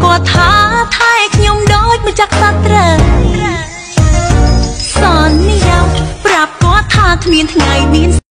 គាត់ថាថែខ្ញុំដូចម្ចាស់សត្រូវសន្យាប្រាប់គាត់ថាគ្មានថ្ងៃមាន